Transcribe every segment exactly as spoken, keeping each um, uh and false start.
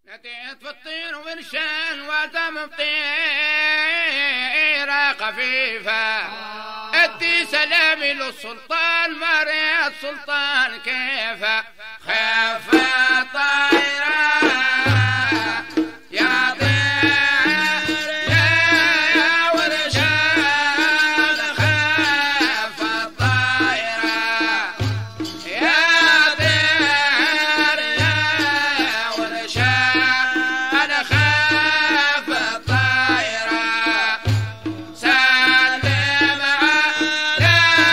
نتيت في الطين ورشان وتم بطيرة خفيفة. ادي سلامي للسلطان مريض سلطان كيفه خاف طايرة يا طير يا ورشان خاف الطايرة يا طير يا ورشان خاف الطايرة سلم على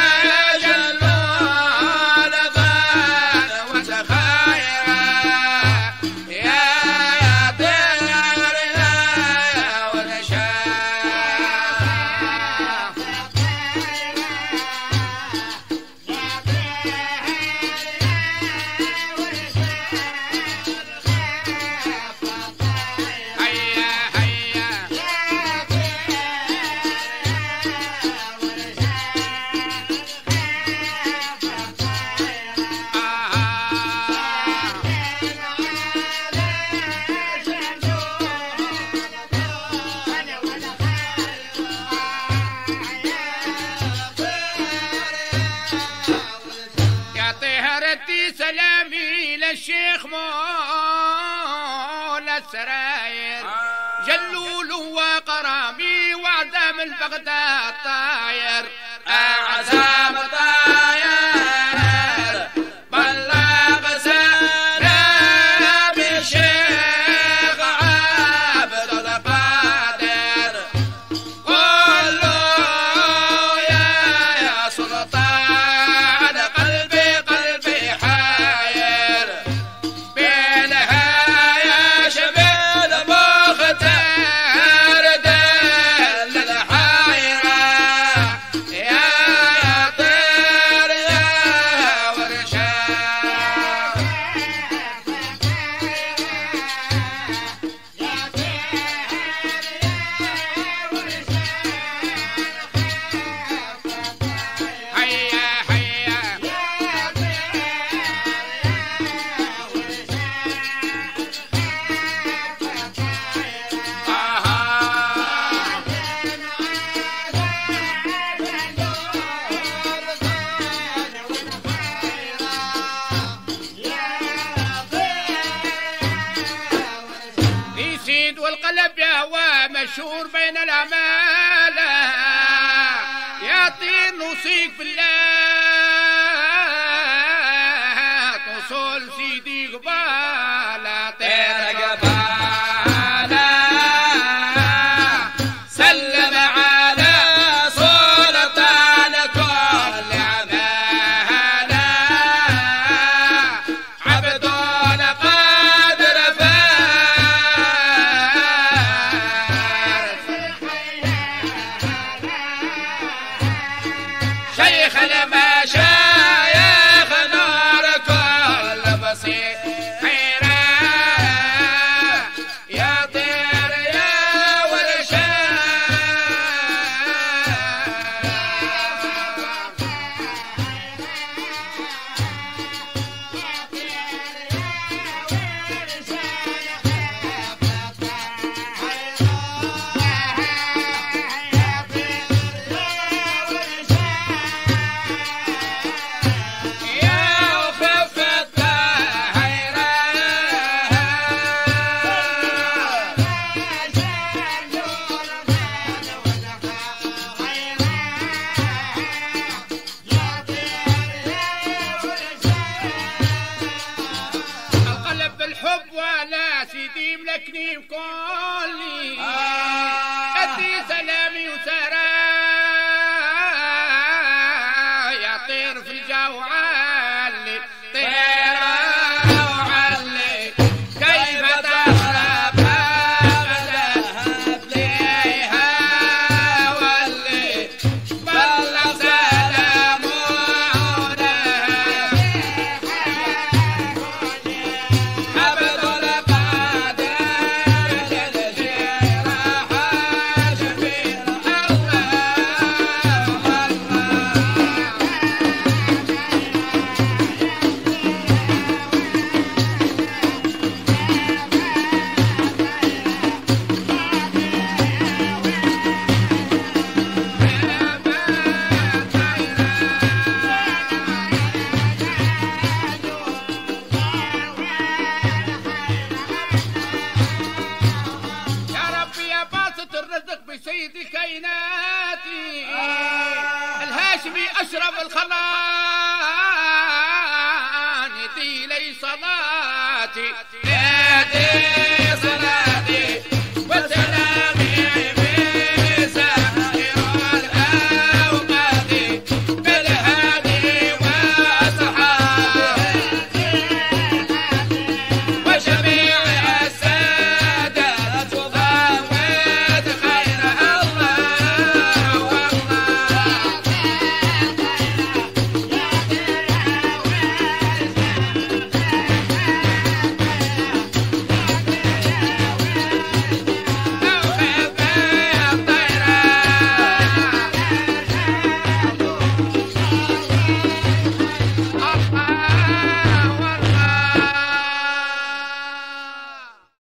جلول ضال وسخايرة يا طير يا ورشان هيا هيا آه يا طهرتي سلامي للشيخ مولى السراير جلول وقرامي وعدم البغداد طاير أعزام طاير بلغ سلام الشيخ عبد القادر قل له يا سلطان قلبي قلبي حاير بينها يا شبيل مختار دل الحايرة يا طير يا ورشان هيا هيا آها يسيد والقلب يهوى مشهور بين الأعمال يا طير نوصيك بالله توصل سيدي قبالة طير قبالة سلم على سلطان كل عمالة عبد القادر فارس شيخ المشايخ نور كل بصير خيرا يا طير يا ورشان يا وخف الطاهرة القلب بالحب ولا سيدي ملكني بكلي ادي سلامي وسرى يا طير في الجو علي طير وعلي كيف تهرب اذهب ليها ولي بلغ سلام ونهب عبد القادر جل جلاله شفيع الله بيناتي الهاشمي أشرف الخلان لي صلاتي